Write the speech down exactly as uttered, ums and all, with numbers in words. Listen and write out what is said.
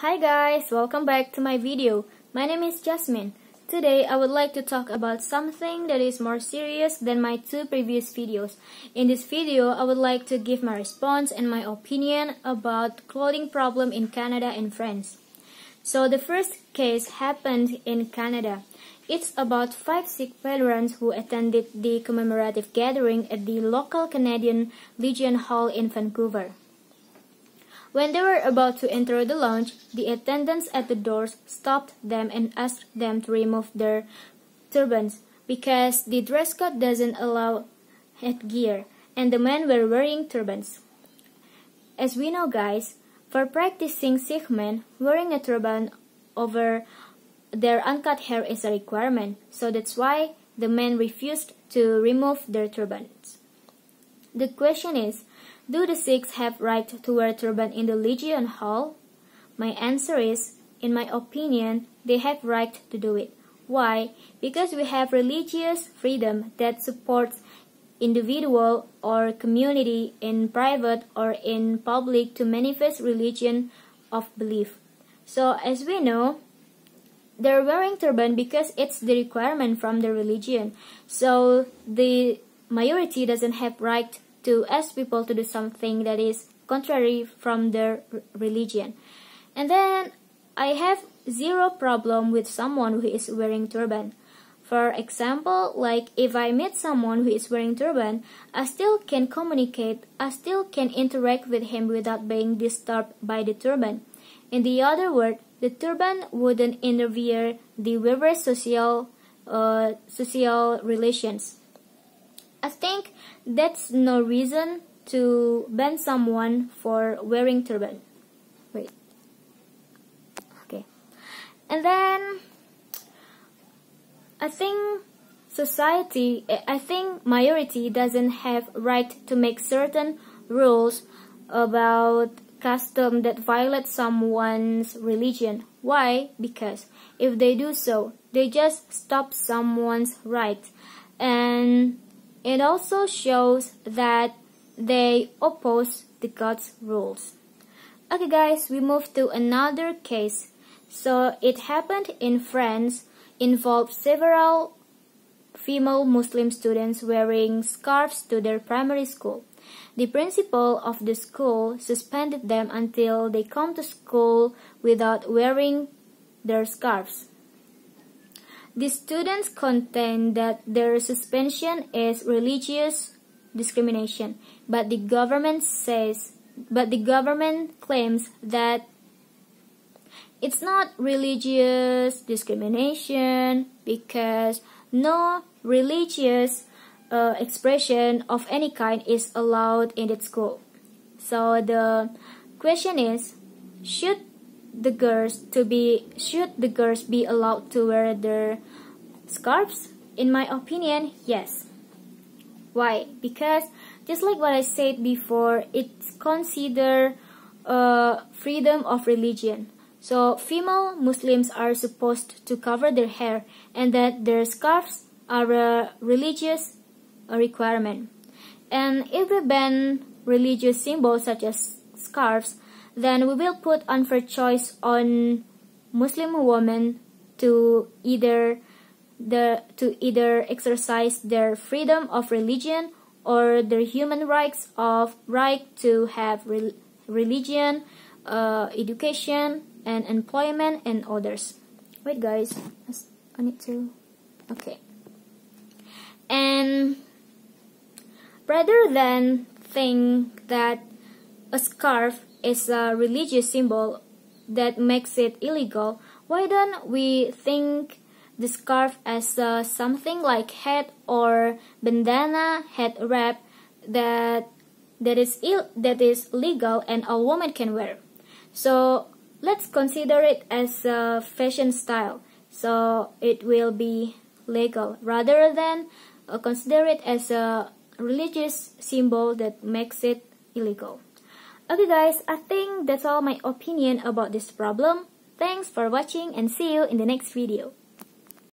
Hi guys, welcome back to my video. My name is Jasmine. Today I would like to talk about something that is more serious than my two previous videos. In this video, I would like to give my response and my opinion about clothing problem in Canada and France. So the first case happened in Canada. It's about five Sikh veterans who attended the commemorative gathering at the local Canadian Legion Hall in Vancouver. When they were about to enter the lounge, the attendants at the doors stopped them and asked them to remove their turbans because the dress code doesn't allow headgear, and the men were wearing turbans. As we know, guys, for practicing Sikh men, wearing a turban over their uncut hair is a requirement, so that's why the men refused to remove their turbans. The question is, do the Sikhs have right to wear turban in the Legion Hall? My answer is, in my opinion, they have right to do it. Why? Because we have religious freedom that supports individual or community in private or in public to manifest religion of belief. So as we know, they're wearing turban because it's the requirement from the religion. So the majority doesn't have right to ask people to do something that is contrary from their religion. And then I have zero problem with someone who is wearing turban. For example, like if I meet someone who is wearing turban, I still can communicate, I still can interact with him without being disturbed by the turban. In the other word, the turban wouldn't interfere the wearer's social, uh, social relations. I think that's no reason to ban someone for wearing turban. Wait. Okay. And then I think society, I think majority doesn't have right to make certain rules about custom that violate someone's religion. Why? Because if they do so, they just stop someone's right, and it also shows that they oppose the God's rules. Okay guys, we move to another case. So it happened in France, involved several female Muslim students wearing scarves to their primary school. The principal of the school suspended them until they come to school without wearing their scarves. The students contend that their suspension is religious discrimination, but the government says, but the government claims that it's not religious discrimination because no religious uh, expression of any kind is allowed in its school. So the question is, should the girls to be should the girls be allowed to wear their scarves? In my opinion, yes. Why? Because just like what I said before, it's considered uh, freedom of religion. So female Muslims are supposed to cover their hair, and that their scarves are a religious requirement. And if we ban religious symbols such as scarves, then we will put unfair choice on Muslim women to either the to either exercise their freedom of religion or their human rights of right to have re religion, uh, education, and employment and others. Wait, guys, I need to. Okay. And rather than think that a scarf is a religious symbol that makes it illegal, why don't we think the scarf as uh, something like hat or bandana, head wrap that that is ill that is legal and a woman can wear? So let's consider it as a fashion style, so it will be legal rather than uh, consider it as a religious symbol that makes it illegal. Okay guys, I think that's all my opinion about this problem. Thanks for watching and see you in the next video.